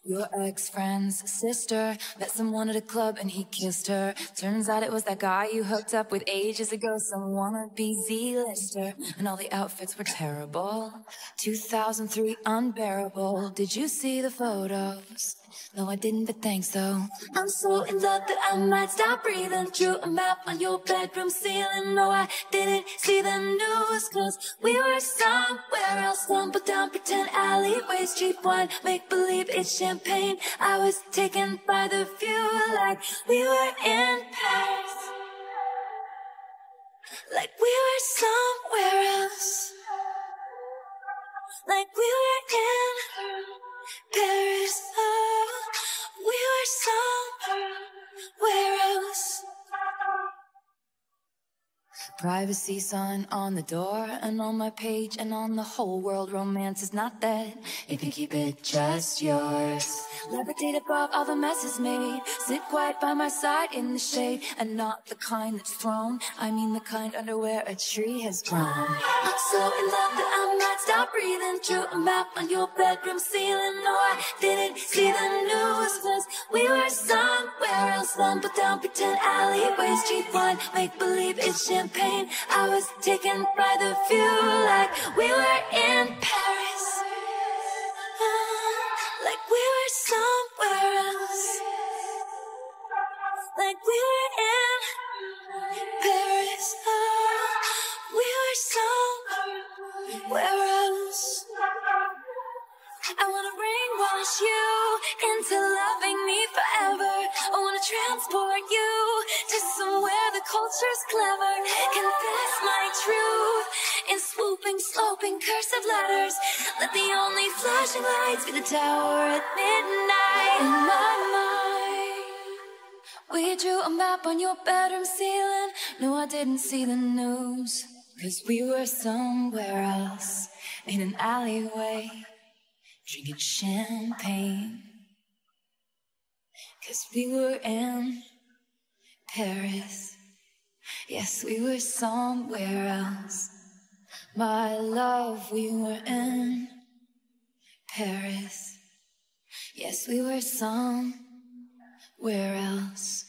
Your ex-friend's sister met someone at a club and he kissed her. Turns out it was that guy you hooked up with ages ago, some wannabe Z-lister. And all the outfits were terrible. 2003 unbearable. Did you see the photos? No, I didn't, but thanks though. I'm so in love that I might stop breathing. Drew a map on your bedroom ceiling. No, I didn't see the news, 'cause we were somewhere else. Stumbled down pretend alleyways, cheap wine, make believe it's champagne. I was taken by the view, like we were in Paris, like we were somewhere else, like we were in Paris. Oh, we were somewhere else. Privacy sign on the door and on my page and on the whole world. Romance is not dead if you keep it just yours. Levitate above all the messes made. Sit quiet by my side in the shade, and not the kind that's thrown. I mean the kind under where a tree has grown. I'm so in love that I might stop breathing. Drew a map on your bedroom ceiling. No, I didn't see the news, 'cause we were somewhere else. Stumbled down pretend alleyways, cheap wine, make believe it's champagne. I was taken by the view, like we were in Paris, like we were somewhere else, like we were in Paris. We were somewhere else. I wanna brainwash you into loving me forever. I wanna transport you to somewhere the culture's clever. Confess my truth in swooping, sloping, cursive letters. Let the only flashing lights be the tower at midnight. In my mind, we drew a map on your bedroom ceiling. No, I didn't see the news, 'cause we were somewhere else in an alleyway, drinking champagne, 'cause we were in Paris. Yes, we were somewhere else. My love, we were in Paris. Yes, we were somewhere else.